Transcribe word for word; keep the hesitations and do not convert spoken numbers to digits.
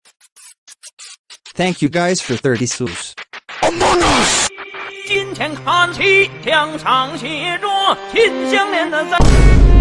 Thank you guys for thirty subs. Among Us。 今天看齐，墙上写着秦香莲的赞。